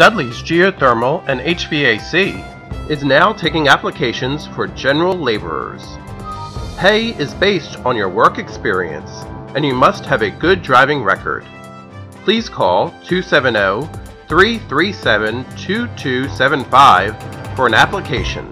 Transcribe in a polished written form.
Dudley's Geothermal and HVAC is now taking applications for general laborers. Pay is based on your work experience, and you must have a good driving record. Please call 270-337-2275 for an application.